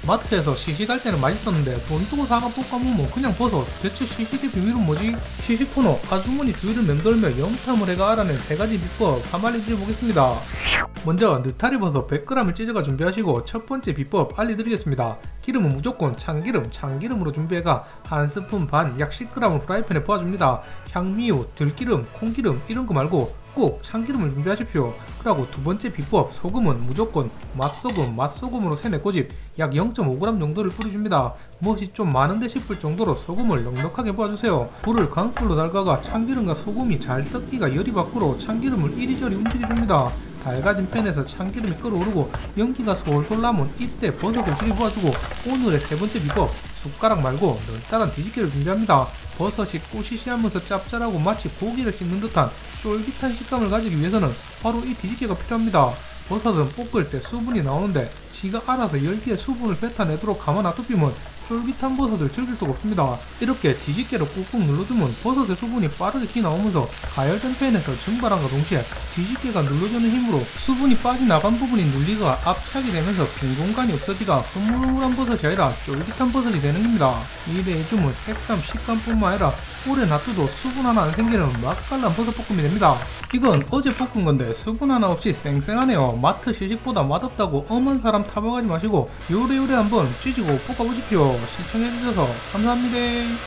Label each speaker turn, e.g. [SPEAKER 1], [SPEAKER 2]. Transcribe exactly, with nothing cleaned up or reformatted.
[SPEAKER 1] 마트에서 시식할 때는 맛있었는데 돈 주고 사과 볶아 먹으면 그냥 버섯. 대체 시식의 비밀은 뭐지? 시식 코너 아주머니 주위를 맴돌며 영탐을 해가 알아낸 세 가지 비법 한 마리 드려보겠습니다. 먼저 느타리 버섯 백 그램을 찢어가 준비하시고 첫 번째 비법 알려드리겠습니다. 기름은 무조건 참기름, 참기름으로 준비해가 한 스푼 반 약 십 그램을 프라이팬에 부어줍니다. 향미유, 들기름, 콩기름 이런 거 말고 꼭 참기름을 준비하십시오. 그리고 두 번째 비법 소금은 무조건 맛소금, 맛소금으로 세네 꼬집 약 영 점 오 그램 정도를 뿌려줍니다. 무엇이 좀 많은데 싶을 정도로 소금을 넉넉하게 부어주세요. 불을 강불로 달가가 참기름과 소금이 잘 뜯기가 열이 밖으로 참기름을 이리저리 움직여줍니다. 달가진 팬에서 참기름이 끓어오르고 연기가 솔솔 나면 이때 버섯을 들이부어주고 오늘의 세 번째 비법 숟가락 말고 널따란 뒤집개를 준비합니다. 버섯이 꼬시시하면서 짭짤하고 마치 고기를 씹는 듯한 쫄깃한 식감을 가지기 위해서는 바로 이 뒤집개가 필요합니다. 버섯은 볶을 때 수분이 나오는데 지가 알아서 열기에 수분을 뱉어내도록 가만 놔두면 쫄깃한 버섯을 즐길 수가 없습니다. 이렇게 뒤집개로 꾹꾹 눌러주면 버섯의 수분이 빠르게 기 나오면서 가열된 팬에서 증발함과 동시에 뒤집개가 눌러주는 힘으로 수분이 빠져나간 부분이 눌리가 압착이 되면서 빈 공간이 없어지가 흐물흐물한 버섯이 아니라 쫄깃한 버섯이 되는 겁니다. 이래 해주면 색감, 식감뿐만 아니라 오래 놔둬도 수분 하나 안 생기는 맛깔난 버섯볶음이 됩니다. 이건 어제 볶은 건데 수분 하나 없이 쌩쌩하네요. 마트 시식보다 맛없다고 엄한 사람 타박하지 마시고 요래요래 한번 찌지고 볶아보십시오. 시청해주셔서 감사합니다.